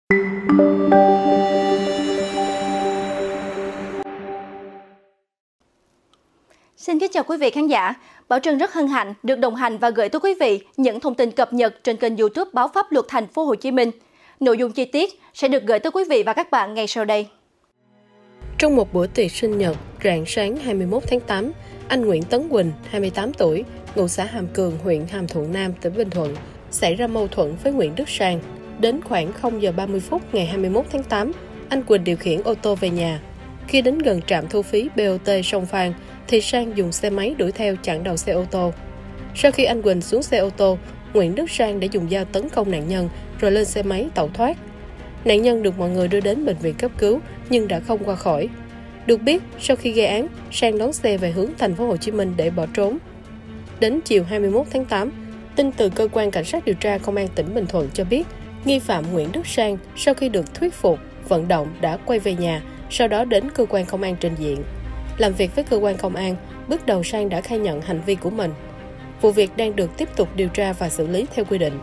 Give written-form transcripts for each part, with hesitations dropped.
Xin kính chào quý vị khán giả. Bảo Trân rất hân hạnh được đồng hành và gửi tới quý vị những thông tin cập nhật trên kênh YouTube Báo Pháp Luật Thành phố Hồ Chí Minh. Nội dung chi tiết sẽ được gửi tới quý vị và các bạn ngay sau đây. Trong một bữa tiệc sinh nhật rạng sáng 21 tháng 8, anh Nguyễn Tấn Quỳnh, 28 tuổi, ngụ xã Hàm Cường, huyện Hàm Thuận Nam, tỉnh Bình Thuận, xảy ra mâu thuẫn với Nguyễn Đức Sang. Đến khoảng 0 giờ 30 phút ngày 21 tháng 8, anh Quỳnh điều khiển ô tô về nhà. Khi đến gần trạm thu phí BOT Sông Phan, thì Sang dùng xe máy đuổi theo chặn đầu xe ô tô. Sau khi anh Quỳnh xuống xe ô tô, Nguyễn Đức Sang đã dùng dao tấn công nạn nhân rồi lên xe máy tẩu thoát. Nạn nhân được mọi người đưa đến bệnh viện cấp cứu nhưng đã không qua khỏi. Được biết, sau khi gây án, Sang đón xe về hướng thành phố Hồ Chí Minh để bỏ trốn. Đến chiều 21 tháng 8, tin từ cơ quan cảnh sát điều tra công an tỉnh Bình Thuận cho biết, nghi phạm Nguyễn Đức Sang sau khi được thuyết phục, vận động đã quay về nhà, sau đó đến cơ quan công an trình diện. Làm việc với cơ quan công an, bước đầu Sang đã khai nhận hành vi của mình. Vụ việc đang được tiếp tục điều tra và xử lý theo quy định.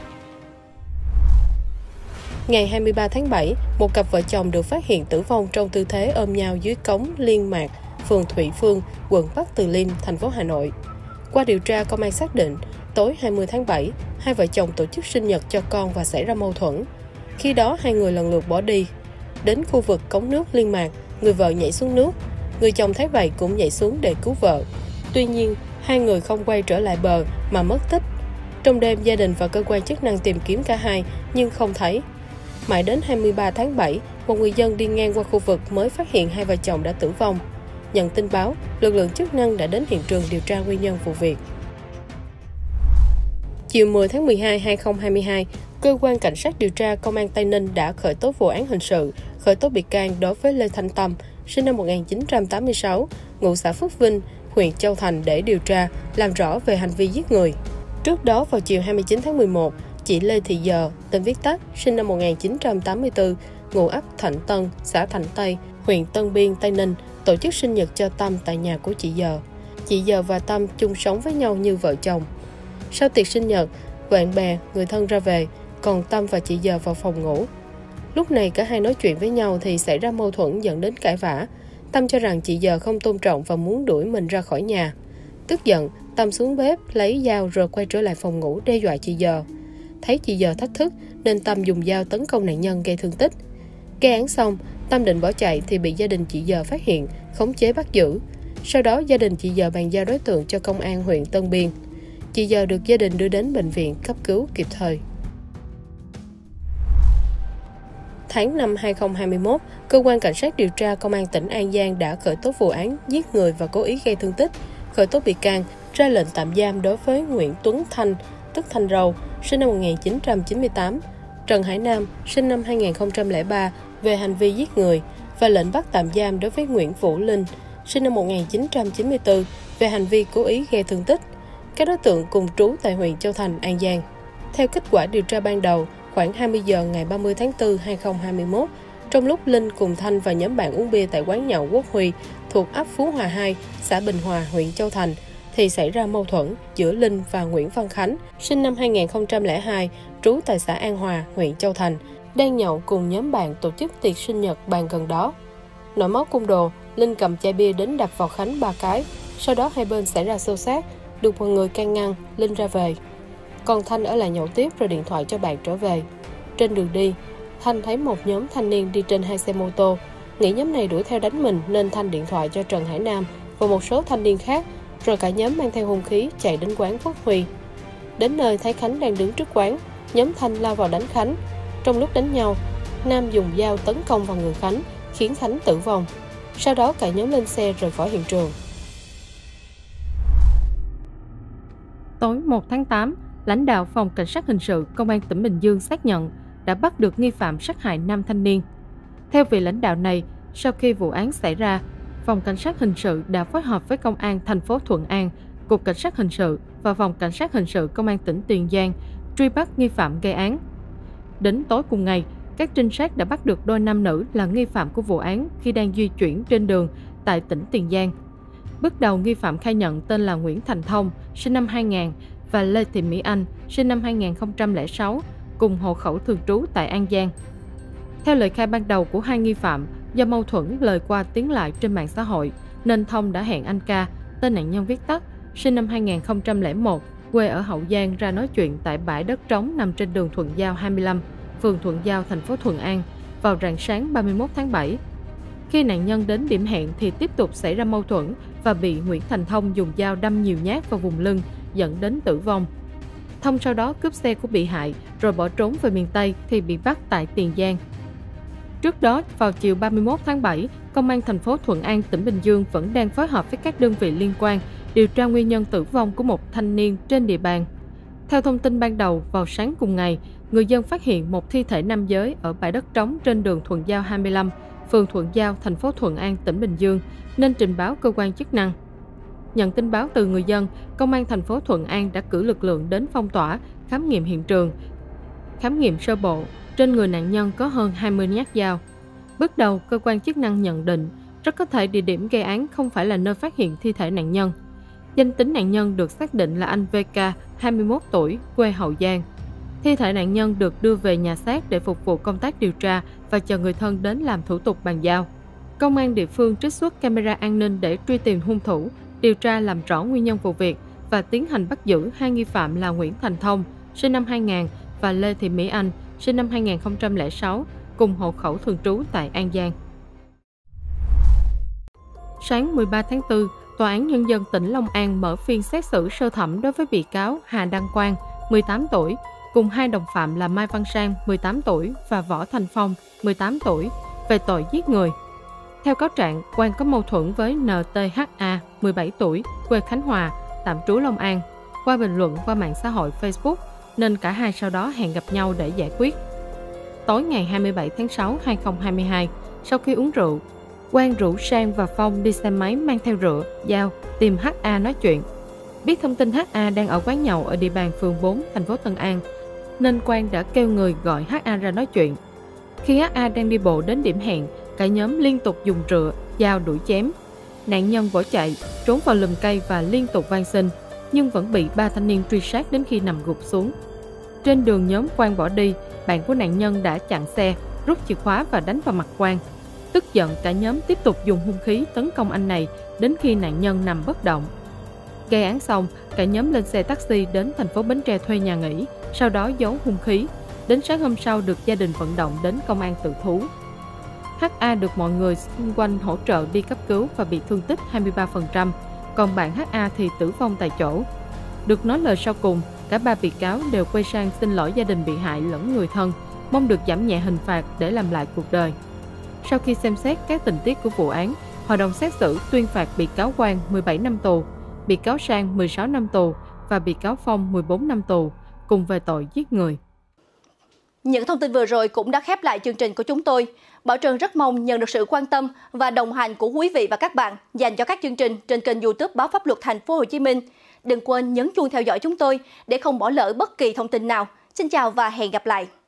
Ngày 23 tháng 7, một cặp vợ chồng được phát hiện tử vong trong tư thế ôm nhau dưới cống Liên Mạc, phường Thụy Phương, quận Bắc Từ Liêm, thành phố Hà Nội. Qua điều tra, công an xác định, tối 20 tháng 7, hai vợ chồng tổ chức sinh nhật cho con và xảy ra mâu thuẫn. Khi đó, hai người lần lượt bỏ đi. Đến khu vực cống nước Liên Mạc, người vợ nhảy xuống nước. Người chồng thấy vậy cũng nhảy xuống để cứu vợ. Tuy nhiên, hai người không quay trở lại bờ mà mất tích. Trong đêm, gia đình và cơ quan chức năng tìm kiếm cả hai nhưng không thấy. Mãi đến 23 tháng 7, một người dân đi ngang qua khu vực mới phát hiện hai vợ chồng đã tử vong. Nhận tin báo, lực lượng chức năng đã đến hiện trường điều tra nguyên nhân vụ việc. Chiều 10 tháng 12, 2022, Cơ quan Cảnh sát điều tra Công an Tây Ninh đã khởi tố vụ án hình sự, khởi tố bị can đối với Lê Thanh Tâm, sinh năm 1986, ngụ xã Phước Vinh, huyện Châu Thành để điều tra, làm rõ về hành vi giết người. Trước đó, vào chiều 29 tháng 11, chị Lê Thị Giờ, tên viết tắt, sinh năm 1984, ngụ ấp Thạnh Tân, xã Thạnh Tây, huyện Tân Biên, Tây Ninh, tổ chức sinh nhật cho Tâm tại nhà của chị Giờ. Chị Giờ và Tâm chung sống với nhau như vợ chồng. Sau tiệc sinh nhật, bạn bè, người thân ra về, còn Tâm và chị Giờ vào phòng ngủ. Lúc này cả hai nói chuyện với nhau thì xảy ra mâu thuẫn dẫn đến cãi vã. Tâm cho rằng chị Giờ không tôn trọng và muốn đuổi mình ra khỏi nhà. Tức giận, Tâm xuống bếp lấy dao rồi quay trở lại phòng ngủ đe dọa chị Giờ. Thấy chị Giờ thách thức nên Tâm dùng dao tấn công nạn nhân gây thương tích. Gây án xong, Tâm định bỏ chạy thì bị gia đình chị Giờ phát hiện, khống chế bắt giữ. Sau đó gia đình chị Giờ bàn giao đối tượng cho công an huyện Tân Biên. Chị Giờ được gia đình đưa đến bệnh viện cấp cứu kịp thời. Tháng 5 2021, Cơ quan Cảnh sát điều tra Công an tỉnh An Giang đã khởi tố vụ án giết người và cố ý gây thương tích, khởi tố bị can, ra lệnh tạm giam đối với Nguyễn Tuấn Thanh, tức Thanh Râu, sinh năm 1998, Trần Hải Nam, sinh năm 2003 về hành vi giết người và lệnh bắt tạm giam đối với Nguyễn Vũ Linh, sinh năm 1994 về hành vi cố ý gây thương tích. Các đối tượng cùng trú tại huyện Châu Thành, An Giang. Theo kết quả điều tra ban đầu, khoảng 20 giờ ngày 30 tháng 4, 2021, trong lúc Linh cùng Thanh và nhóm bạn uống bia tại quán nhậu Quốc Huy thuộc ấp Phú Hòa 2, xã Bình Hòa, huyện Châu Thành, thì xảy ra mâu thuẫn giữa Linh và Nguyễn Văn Khánh, sinh năm 2002, trú tại xã An Hòa, huyện Châu Thành, đang nhậu cùng nhóm bạn tổ chức tiệc sinh nhật bàn gần đó. Nổi máu cung đồ, Linh cầm chai bia đến đập vào Khánh 3 cái, sau đó hai bên xảy ra xô xát, được mọi người can ngăn, Linh ra về. Còn Thanh ở lại nhậu tiếp rồi điện thoại cho bạn trở về. Trên đường đi, Thanh thấy một nhóm thanh niên đi trên 2 xe mô tô. Nghĩ nhóm này đuổi theo đánh mình nên Thanh điện thoại cho Trần Hải Nam và một số thanh niên khác, rồi cả nhóm mang theo hung khí chạy đến quán Quốc Huy. Đến nơi thấy Khánh đang đứng trước quán, nhóm Thanh lao vào đánh Khánh. Trong lúc đánh nhau, Nam dùng dao tấn công vào người Khánh, khiến Khánh tử vong. Sau đó cả nhóm lên xe rời khỏi hiện trường. Tối 1 tháng 8, lãnh đạo Phòng Cảnh sát Hình sự Công an tỉnh Bình Dương xác nhận đã bắt được nghi phạm sát hại 5 thanh niên. Theo vị lãnh đạo này, sau khi vụ án xảy ra, Phòng Cảnh sát Hình sự đã phối hợp với Công an thành phố Thuận An, Cục Cảnh sát Hình sự và Phòng Cảnh sát Hình sự Công an tỉnh Tiền Giang truy bắt nghi phạm gây án. Đến tối cùng ngày, các trinh sát đã bắt được đôi nam nữ là nghi phạm của vụ án khi đang di chuyển trên đường tại tỉnh Tiền Giang. Bước đầu, nghi phạm khai nhận tên là Nguyễn Thành Thông, sinh năm 2000 và Lê Thị Mỹ Anh, sinh năm 2006, cùng hộ khẩu thường trú tại An Giang. Theo lời khai ban đầu của hai nghi phạm, do mâu thuẫn lời qua tiếng lại trên mạng xã hội, nên Thông đã hẹn anh Ca, tên nạn nhân viết tắt, sinh năm 2001, quê ở Hậu Giang ra nói chuyện tại bãi đất trống nằm trên đường Thuận Giao 25, phường Thuận Giao, thành phố Thuận An, vào rạng sáng 31 tháng 7. Khi nạn nhân đến điểm hẹn thì tiếp tục xảy ra mâu thuẫn và bị Nguyễn Thành Thông dùng dao đâm nhiều nhát vào vùng lưng, dẫn đến tử vong. Thông sau đó cướp xe của bị hại rồi bỏ trốn về miền Tây thì bị bắt tại Tiền Giang. Trước đó, vào chiều 31 tháng 7, Công an thành phố Thuận An, tỉnh Bình Dương vẫn đang phối hợp với các đơn vị liên quan điều tra nguyên nhân tử vong của một thanh niên trên địa bàn. Theo thông tin ban đầu, vào sáng cùng ngày, người dân phát hiện một thi thể nam giới ở bãi đất trống trên đường Thuận Giao 25, phường Thuận Giao, thành phố Thuận An, tỉnh Bình Dương, nên trình báo cơ quan chức năng. Nhận tin báo từ người dân, Công an thành phố Thuận An đã cử lực lượng đến phong tỏa, khám nghiệm hiện trường. Khám nghiệm sơ bộ, trên người nạn nhân có hơn 20 nhát dao. Bước đầu, cơ quan chức năng nhận định, rất có thể địa điểm gây án không phải là nơi phát hiện thi thể nạn nhân. Danh tính nạn nhân được xác định là anh VK, 21 tuổi, quê Hậu Giang. Thi thể nạn nhân được đưa về nhà xác để phục vụ công tác điều tra và chờ người thân đến làm thủ tục bàn giao. Công an địa phương trích xuất camera an ninh để truy tìm hung thủ, điều tra làm rõ nguyên nhân vụ việc và tiến hành bắt giữ hai nghi phạm là Nguyễn Thành Thông, sinh năm 2000 và Lê Thị Mỹ Anh, sinh năm 2006, cùng hộ khẩu thường trú tại An Giang. Sáng 13 tháng 4, Tòa án Nhân dân tỉnh Long An mở phiên xét xử sơ thẩm đối với bị cáo Hà Đăng Quang, 18 tuổi, cùng hai đồng phạm là Mai Văn Sang, 18 tuổi và Võ Thành Phong, 18 tuổi, về tội giết người. Theo cáo trạng, Quang có mâu thuẫn với NTHA, 17 tuổi, quê Khánh Hòa, tạm trú Long An, qua bình luận qua mạng xã hội Facebook, nên cả hai sau đó hẹn gặp nhau để giải quyết. Tối ngày 27 tháng 6, 2022, sau khi uống rượu, Quang rủ Sang và Phong đi xe máy mang theo rựa, dao, tìm HA nói chuyện. Biết thông tin HA đang ở quán nhậu ở địa bàn phường 4, thành phố Tân An, nên Quang đã kêu người gọi HA ra nói chuyện. Khi HA đang đi bộ đến điểm hẹn, cả nhóm liên tục dùng rựa, dao đuổi chém. Nạn nhân bỏ chạy, trốn vào lùm cây và liên tục van xin, nhưng vẫn bị ba thanh niên truy sát đến khi nằm gục xuống. Trên đường nhóm Quang bỏ đi, bạn của nạn nhân đã chặn xe, rút chìa khóa và đánh vào mặt Quang. Tức giận, cả nhóm tiếp tục dùng hung khí tấn công anh này đến khi nạn nhân nằm bất động. Gây án xong, cả nhóm lên xe taxi đến thành phố Bến Tre thuê nhà nghỉ, sau đó giấu hung khí. Đến sáng hôm sau được gia đình vận động đến công an tự thú. HA được mọi người xung quanh hỗ trợ đi cấp cứu và bị thương tích 23%, còn bạn HA thì tử vong tại chỗ. Được nói lời sau cùng, cả ba bị cáo đều quay sang xin lỗi gia đình bị hại lẫn người thân, mong được giảm nhẹ hình phạt để làm lại cuộc đời. Sau khi xem xét các tình tiết của vụ án, hội đồng xét xử tuyên phạt bị cáo Quang 17 năm tù, bị cáo Sang 16 năm tù và bị cáo Phong 14 năm tù, cùng về tội giết người. Những thông tin vừa rồi cũng đã khép lại chương trình của chúng tôi. Bảo Trân rất mong nhận được sự quan tâm và đồng hành của quý vị và các bạn dành cho các chương trình trên kênh YouTube Báo Pháp Luật Thành phố Hồ Chí Minh. Đừng quên nhấn chuông theo dõi chúng tôi để không bỏ lỡ bất kỳ thông tin nào. Xin chào và hẹn gặp lại.